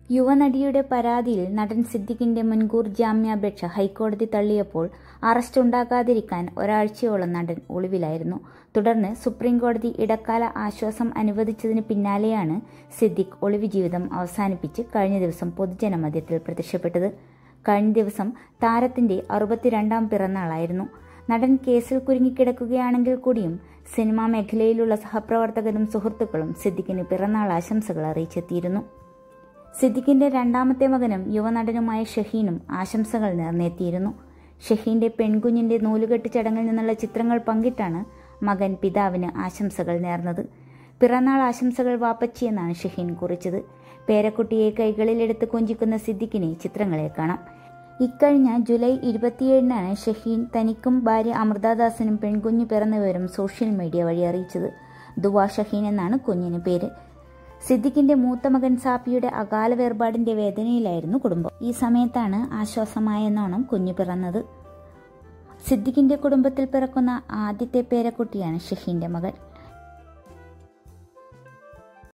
യുവനടിയുടെ പരാതിയിൽ നടൻ സിദ്ദിഖിന്റെ മുൻകൂർ ജാമ്യാപേക്ഷ ഹൈക്കോടതി തള്ളിയപ്പോൾ അറസ്റ്റ് ഉണ്ടാകാതിരിക്കാൻ ഒരാഴ്ചയോളം നടൻ ഒളിവിലായിരുന്നു. തുടർന്ന് സുപ്രീംകോടതി ഇടക്കാല ആശ്വാസം അനുവദിച്ചതിന് പിന്നാലെയാണ് സിദ്ദിഖ് ഒളിവ് ജീവിതം അവസാനിപ്പിച്ച് കഴിഞ്ഞ ദിവസം പൊതുജനമധ്യത്തിൽ പ്രത്യക്ഷപ്പെട്ടത്. കഴിഞ്ഞ ദിവസം താരത്തിന്റെ 62ാം പിറന്നാളായിരുന്നു. നടൻ കേസിൽ കുരുങ്ങിക്കിടക്കുകയാണെങ്കിൽ കൂടിയും സിനിമാ മേഖലയിലുള്ള സഹപ്രവർത്തകരും സുഹൃത്തുക്കളും സിദ്ദിഖിന് പിറന്നാൾ ആശംസകൾ അറിയിച്ചെത്തിയിരുന്നു. സിദ്ദിഖിന്റെ രണ്ടാമത്തെ മകനും യുവനടനുമായ ഷഹീനും ആശംസകൾ നേർന്നെത്തിയിരുന്നു. ഷഹീന്റെ പെൺകുഞ്ഞിന്റെ നൂലുകെട്ട് ചടങ്ങിൽ നിന്നുള്ള ചിത്രങ്ങൾ പങ്കിട്ടാണ് മകൻ പിതാവിന് ആശംസകൾ നേർന്നത്. പിറന്നാൾ ആശംസകൾ വാപ്പച്ചി എന്നാണ് ഷഹീൻ കുറിച്ചത്. പേരക്കുട്ടിയെ കൈകളിലെടുത്ത് കൊഞ്ചിക്കുന്ന സിദ്ദിഖിനെ ചിത്രങ്ങളെ കാണാം. ഇക്കഴിഞ്ഞ ജൂലൈ 27-നാണ് ഷഹീൻ തനിക്കും ഭാര്യ അമൃതാദാസിനും പെൺകുഞ്ഞ് പിറന്ന വിവരം സോഷ്യൽ മീഡിയ വഴി അറിയിച്ചത്. ദുവാ ഷഹീൻ എന്നാണ് കുഞ്ഞിന് പേര്. സിദ്ദിഖിന്റെ മൂത്ത മകൻ സാപ്പിയുടെ അകാല വേർപാടിന്റെ വേദനയിലായിരുന്നു കുടുംബം. ഈ സമയത്താണ് ആശ്വാസമായെന്നോണം കുഞ്ഞു പിറന്നത്. സിദ്ദിഖിന്റെ കുടുംബത്തിൽ പിറക്കുന്ന ആദ്യത്തെ പേരക്കുട്ടിയാണ് ഷഹീന്റെ മകൾ.